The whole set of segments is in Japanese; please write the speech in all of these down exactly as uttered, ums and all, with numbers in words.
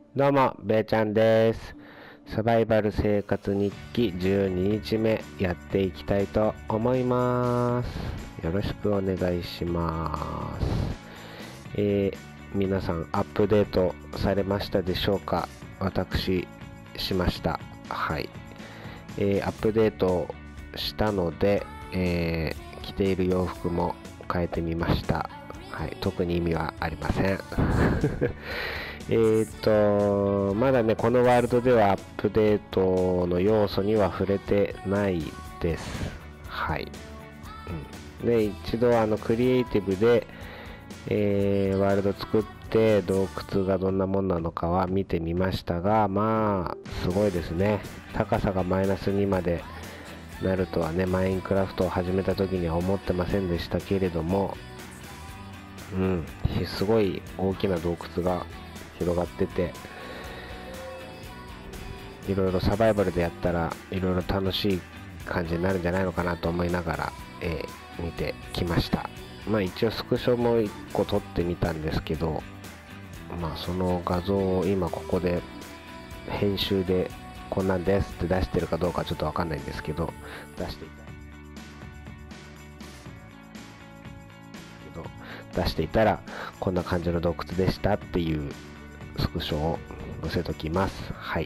どうも、べーちゃんです。サバイバル生活日記じゅうににちめやっていきたいと思います。よろしくお願いします。えー、皆さんアップデートされましたでしょうか？私、しました。はい。えー、アップデートしたので、えー、着ている洋服も変えてみました。はい、特に意味はありません。えーっと、まだね、このワールドではアップデートの要素には触れてないです。はい。うん、で、一度、あの、クリエイティブで、えー、ワールド作って、洞窟がどんなもんなのかは見てみましたが、まあ、すごいですね。高さがマイナスにまでなるとはね、マインクラフトを始めた時には思ってませんでしたけれども、うん、すごい大きな洞窟が広がってて、いろいろサバイバルでやったらいろいろ楽しい感じになるんじゃないのかなと思いながら、えー、見てきました。まあ一応スクショもいっこ撮ってみたんですけど、まあその画像を今ここで編集でこんなんですって出してるかどうかちょっとわかんないんですけど、出していた出していたらこんな感じの洞窟でしたっていうスクショを載せときます。はい。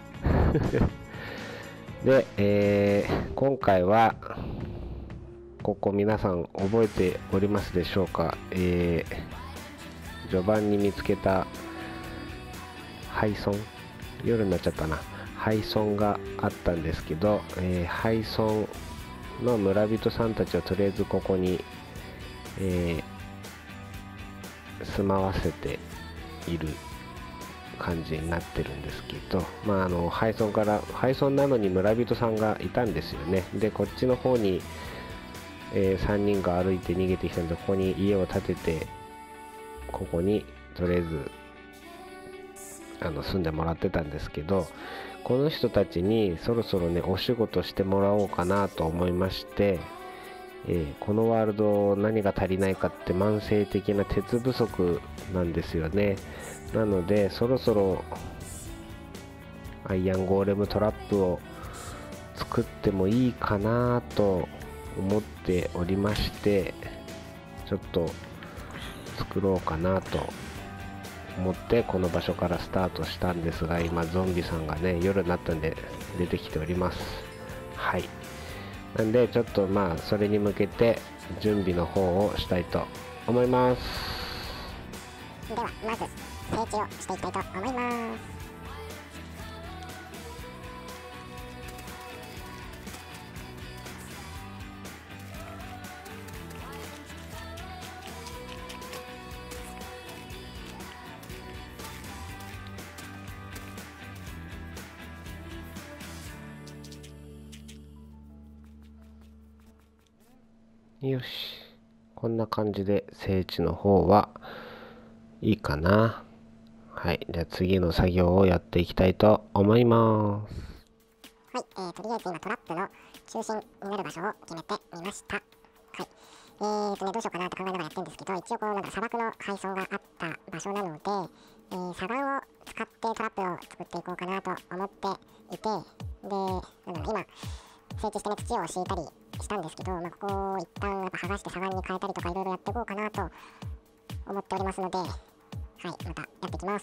で、えー、今回はここ皆さん覚えておりますでしょうか？えー、序盤に見つけた廃村、夜になっちゃったな、廃村があったんですけど、えー、廃村の村人さんたちをとりあえずここに、えー住まわせている感じになってるんですけど、まああの廃村から廃村なのに村人さんがいたんですよね。でこっちの方に、えー、さんにんが歩いて逃げてきたので、ここに家を建ててここにとりあえずあの住んでもらってたんですけど、この人たちにそろそろねお仕事してもらおうかなと思いまして、えー、このワールド何が足りないかって慢性的な鉄不足なんですよね。なのでそろそろアイアンゴーレムトラップを作ってもいいかなと思っておりまして、ちょっと作ろうかなと思ってこの場所からスタートしたんですが、今ゾンビさんがね夜になったんで出てきております。はい。なんでちょっとまあそれに向けて準備の方をしたいと思います。 ではまず整地をしていきたいと思います。 よし、こんな感じで整地の方はいいかな。はい、じゃあ次の作業をやっていきたいと思います。 はい、えー、とりあえず今トラップの中心になる場所を決めてみました。はい、えーとねどうしようかなって考えながらやってるんですけど、一応こうなんか砂漠の海藻があった場所なので、えー、砂岩を使ってトラップを作っていこうかなと思っていて、で、なんだろう、今整地してね土を敷いたりしたんですけど、まあ、ここを一旦やっぱ剥がして砂岩に変えたりとかいろいろやっていこうかなと思っておりますので、はい、またやっていきます。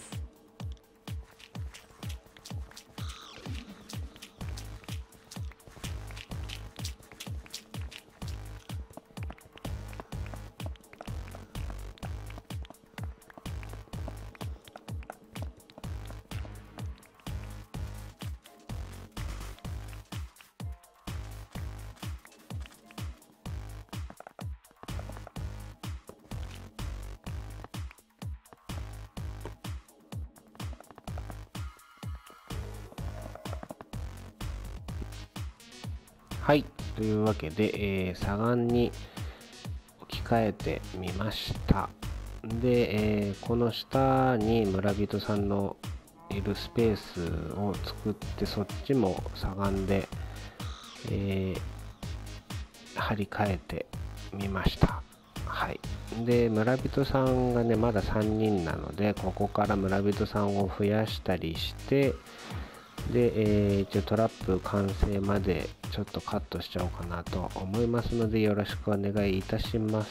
はい、というわけで、えー、砂岩に置き換えてみました。で、えー、この下に村人さんのいるスペースを作って、そっちも砂岩で、えー、張り替えてみました。はい。 で村人さんがねまださんにんなので、ここから村人さんを増やしたりして、で、えー、一応トラップ完成までちょっとカットしちゃおうかなと思いますので、よろしくお願いいたします。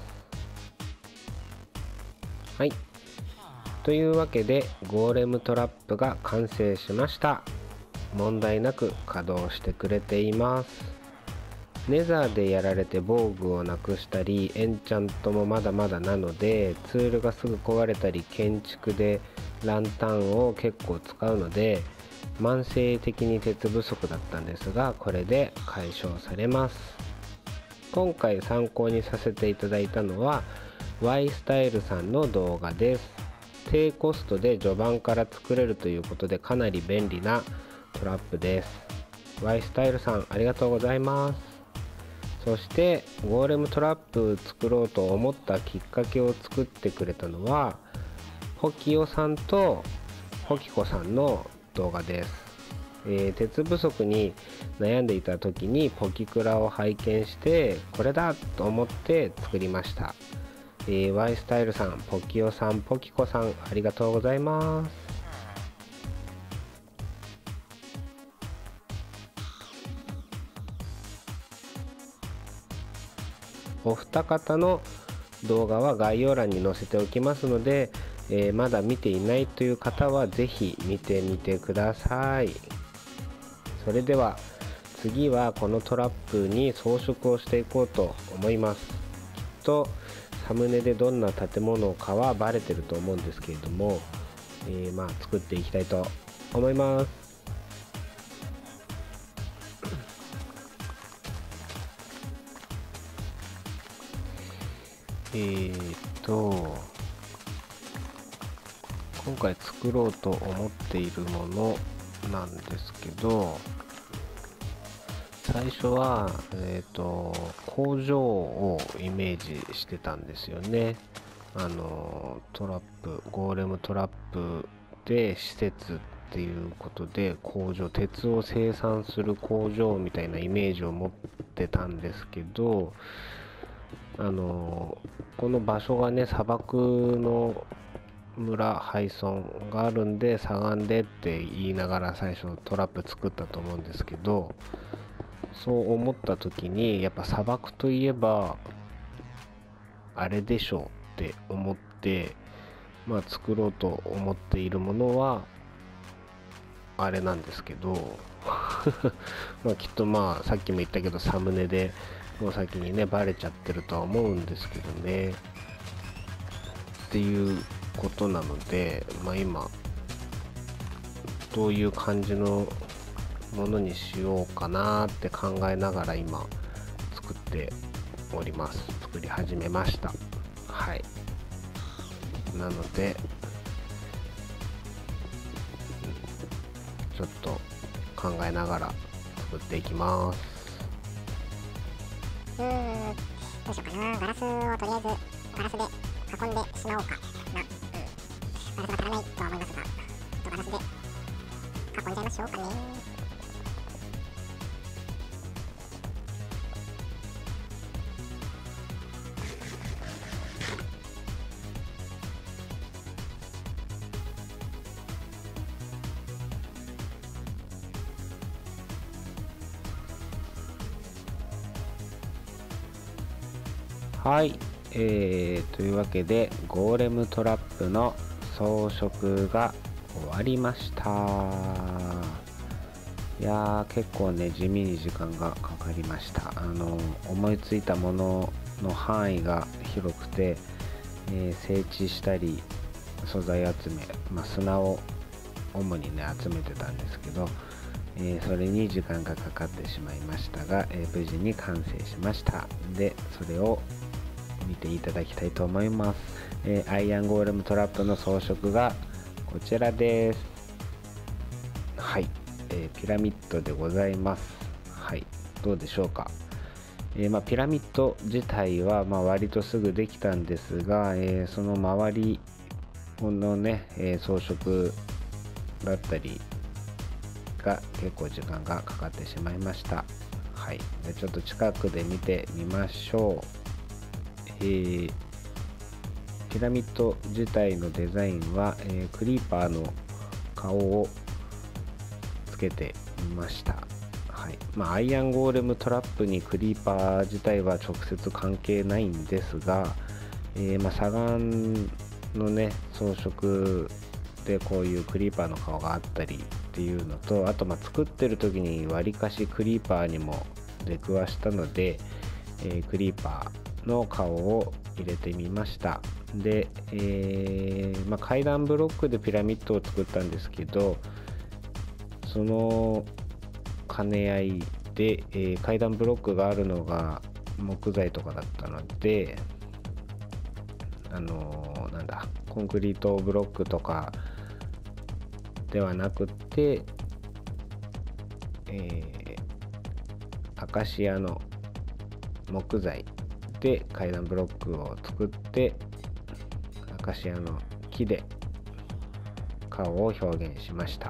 はい、というわけでゴーレムトラップが完成しました。問題なく稼働してくれています。ネザーでやられて防具をなくしたり、エンチャントもまだまだなので、ツールがすぐ壊れたり、建築でランタンを結構使うので慢性的に鉄不足だったんですが、これで解消されます。今回参考にさせていただいたのは Y スタイルさんの動画です。低コストで序盤から作れるということでかなり便利なトラップです。 Y スタイルさんありがとうございます。そしてゴーレムトラップ作ろうと思ったきっかけを作ってくれたのはホキオさんとホキコさんの動画です。えー、鉄不足に悩んでいた時にポキクラを拝見してこれだと思って作りました。えー、Y スタイルさん、ポキオさん、ポキコさんありがとうございます。お二方の動画は概要欄に載せておきますので、えー、まだ見ていないという方はぜひ見てみてください。それでは次はこのトラップに装飾をしていこうと思います。きっとサムネでどんな建物かはバレてると思うんですけれども、えー、まあ作っていきたいと思います。えーっと今回作ろうと思っているものなんですけど、最初は、えーと、工場をイメージしてたんですよね。あのトラップゴーレムトラップで施設っていうことで工場、鉄を生産する工場みたいなイメージを持ってたんですけど、あのこの場所がね砂漠の村廃村があるんでしゃがんでって言いながら最初トラップ作ったと思うんですけど、そう思った時にやっぱ砂漠といえばあれでしょうって思って、まあ作ろうと思っているものはあれなんですけどまあきっとまあさっきも言ったけどサムネでもう先にねバレちゃってるとは思うんですけどねっていうことなので、まあ今どういう感じのものにしようかなって考えながら今作っております。作り始めました。はい、なのでちょっと考えながら作っていきます。 うーん、どうしようかな。ガラスをとりあえずガラスで囲んでしまおうかな。うん、ガラスが足らないとは思いますが、ちょっとガラスで囲んじゃいましょうかね。 はい、えー、というわけでゴーレムトラップの装飾が終わりました。いやー結構ね地味に時間がかかりました。あの思いついたものの範囲が広くて、えー、整地したり素材集め、まあ、砂を主にね集めてたんですけど、えー、それに時間がかかってしまいましたが、えー、無事に完成しました。でそれを見ていただきたいと思います。えー、アイアンゴーレムトラップの装飾がこちらです。はい、えー、ピラミッドでございます。はい、どうでしょうか。えーまあ、ピラミッド自体はまあ割とすぐできたんですが、えー、その周りのね、えー、装飾だったりが結構時間がかかってしまいました。はい、でちょっと近くで見てみましょう。えー、 ピラミッド自体のデザインは、えー、クリーパーの顔をつけてみました。はい。まあ、アイアンゴーレムトラップにクリーパー自体は直接関係ないんですが、えー、まあ砂岩のね装飾でこういうクリーパーの顔があったりっていうのと、あとまあ作ってる時にわりかしクリーパーにも出くわしたので、えー、クリーパーの顔を入れてみました。で、えーまあ、階段ブロックでピラミッドを作ったんですけど、その兼ね合いで、えー、階段ブロックがあるのが木材とかだったので、あのー、なんだコンクリートブロックとかではなくて、えー、アカシアの木材で階段ブロックを作って、アカシアの木で顔を表現しました。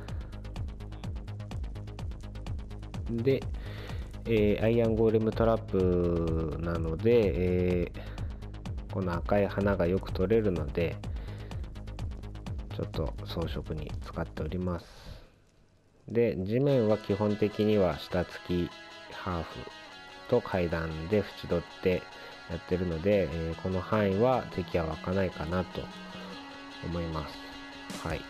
で、えー、アイアンゴーレムトラップなので、えー、この赤い花がよく取れるので、ちょっと装飾に使っております。で、地面は基本的には下付きハーフと階段で縁取ってやってるので、えー、この範囲は敵は湧かないかなと思います。はい。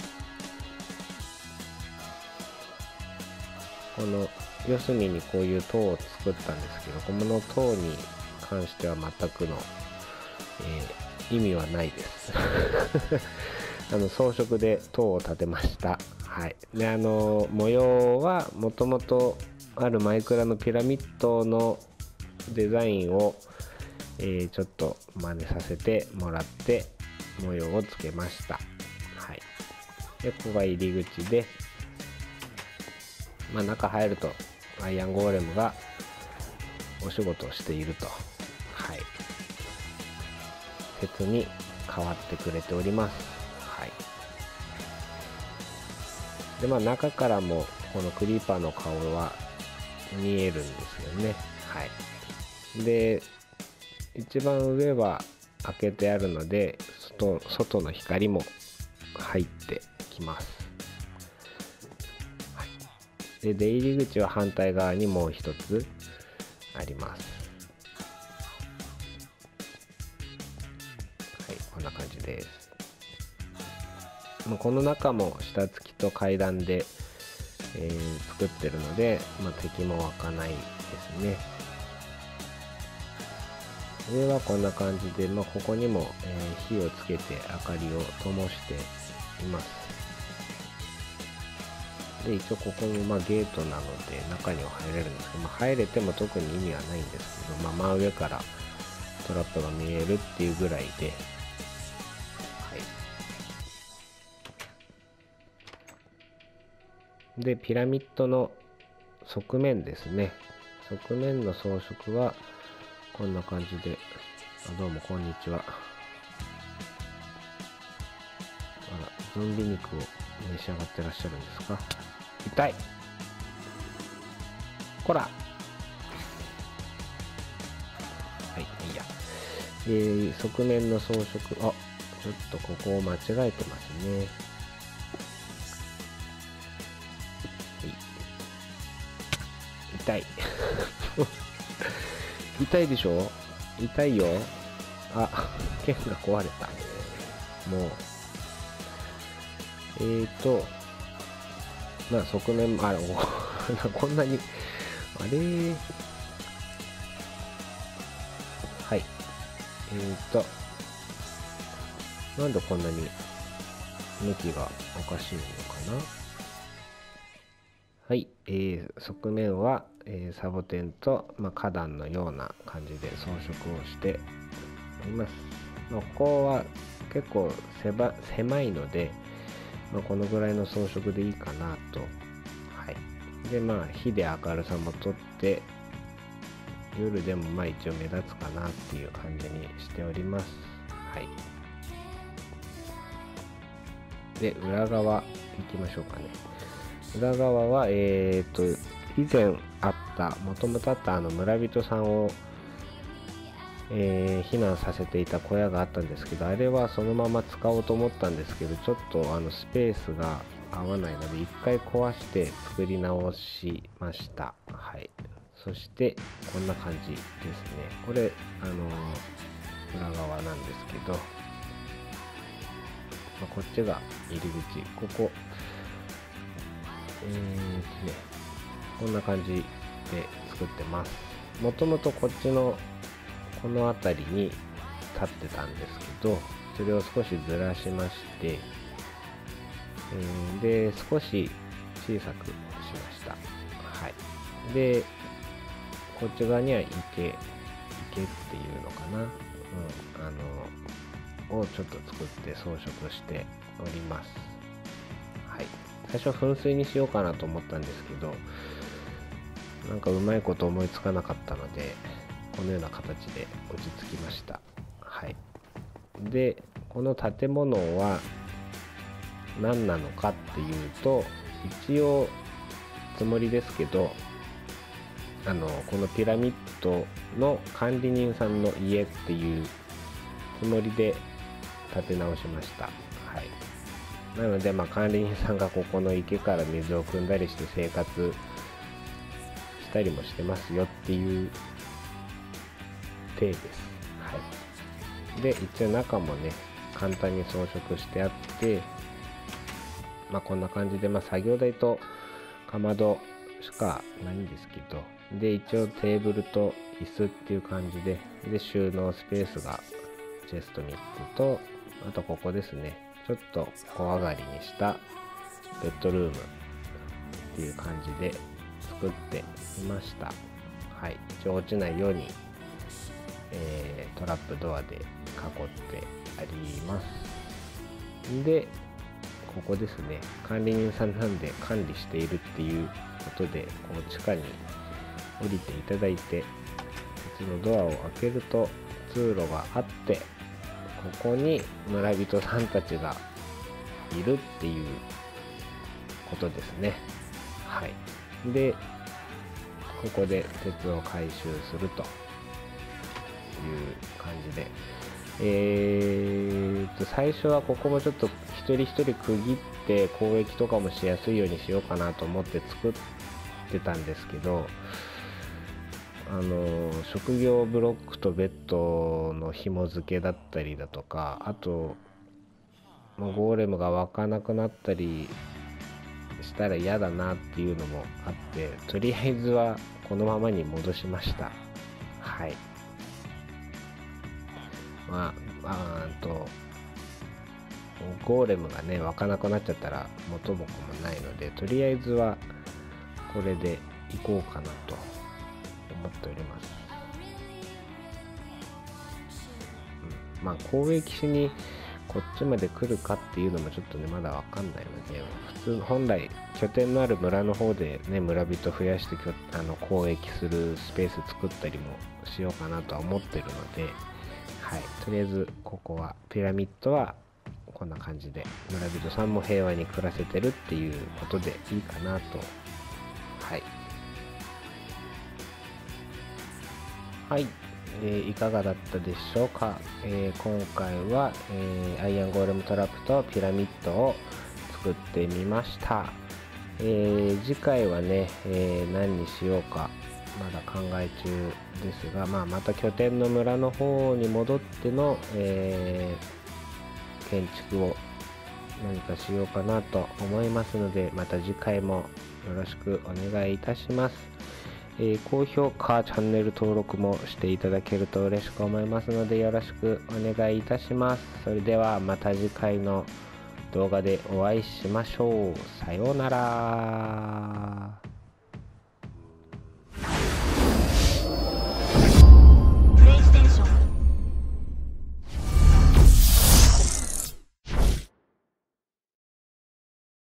この四隅にこういう塔を作ったんですけど、この塔に関しては全くの、えー、意味はないですあの装飾で塔を建てました。はい。で、あの模様はもともとあるマイクラのピラミッドのデザインを、えー、ちょっと真似させてもらって模様をつけました。はい。で、ここが入り口で、まあ、中入るとアイアンゴーレムがお仕事をしていると、はい、説に変わってくれております。はい。で、まあ中からもこのクリーパーの顔は見えるんですよね。はい。で、一番上は開けてあるので、外、外の光も入ってきます。で、出入り口は反対側にもう一つあります。はい、こんな感じです。まあ、この中も下付きと階段で、えー、作ってるので、まあ、敵も湧かないですね。上はこんな感じで、まあ、ここにも、えー、火をつけて明かりを灯しています。で、一応ここもまあゲートなので中には入れるんですけど、まあ、入れても特に意味はないんですけど、まあ、真上からトラップが見えるっていうぐらいで、はい。で、ピラミッドの側面ですね。側面の装飾はこんな感じで、あ、どうもこんにちは。あら、ゾンビ肉を召し上がってらっしゃるんですか？痛い。こら。はい、いいや。えー、側面の装飾、あ、ちょっとここを間違えてますね。はい、痛い。痛いでしょ？痛いよ。あ、剣が壊れた。もう。えーと、まあ側面、あ、こんなに、あれー、はい。えーと、なんでこんなに向きがおかしいのかな。はい、えー、側面は、えー、サボテンと、まあ、花壇のような感じで装飾をしております。まあ、ここは結構狭、狭いので、まあ、このぐらいの装飾でいいかなと。はい。で、まあ、火で明るさもとって、夜でもまあ一応目立つかなっていう感じにしております。はい。で、裏側行きましょうかね。裏側は、えーと、以前あった、もともとあったあの村人さんをえー、避難させていた小屋があったんですけど、あれはそのまま使おうと思ったんですけど、ちょっとあのスペースが合わないので一回壊して作り直しました。はい。そしてこんな感じですね。これあのー、裏側なんですけど、まあ、こっちが入り口、ここえーとねこんな感じで作ってます。もともとこっちのこの辺りに立ってたんですけど、それを少しずらしまして、えー、で少し小さくしました。はい。でこっち側には池池っていうのかな、うん、あのをちょっと作って装飾しております。はい。最初噴水にしようかなと思ったんですけど、なんかうまいこと思いつかなかったので、このような形で落ち着きました。はい。で、この建物は何なのかっていうと、一応つもりですけど、あのこのピラミッドの管理人さんの家っていうつもりで建て直しました。はい。なので、まあ、管理人さんがここの池から水を汲んだりして生活したりもしてますよっていう体です。はい。で、一応中もね、簡単に装飾してあって、まあこんな感じで、まあ作業台とかまどしかないんですけど、で、一応テーブルと椅子っていう感じで、で、収納スペースがチェストみっつと、あとここですね、ちょっと小上がりにしたベッドルームっていう感じで作ってみました。はい。一応落ちないように、えー、トラップドアで囲ってあります。で、ここですね、管理人さんなんで管理しているっていうことで、こう地下に降りていただいて、鉄のドアを開けると通路があって、ここに村人さんたちがいるっていうことですね。はい。で、ここで鉄を回収するという感じで、えーと最初はここもちょっと一人一人区切って交易とかもしやすいようにしようかなと思って作ってたんですけど、あの職業ブロックとベッドの紐付けだったりだとか、あとゴーレムが湧かなくなったりしたら嫌だなっていうのもあって、とりあえずはこのままに戻しました。はい。まあ、あーとゴーレムがね湧かなくなっちゃったら元も子もないので、とりあえずはこれでいこうかなと思っております。うん、まあ攻撃しにこっちまで来るかっていうのもちょっとねまだわかんないので、普通本来拠点のある村の方でね村人増やしてあの攻撃するスペース作ったりもしようかなとは思ってるので、はい、とりあえずここはピラミッドはこんな感じで村人さんも平和に暮らせてるっていうことでいいかなと。はいはい、えー、いかがだったでしょうか。えー、今回は、えー、アイアンゴーレムトラップとピラミッドを作ってみました。えー、次回はね、えー、何にしようかまだ考え中ですが、まあ、また拠点の村の方に戻っての、えー、建築を何かしようかなと思いますので、また次回もよろしくお願いいたします。えー、高評価、チャンネル登録もしていただけると嬉しく思いますのでよろしくお願いいたします。それではまた次回の動画でお会いしましょう。さようなら。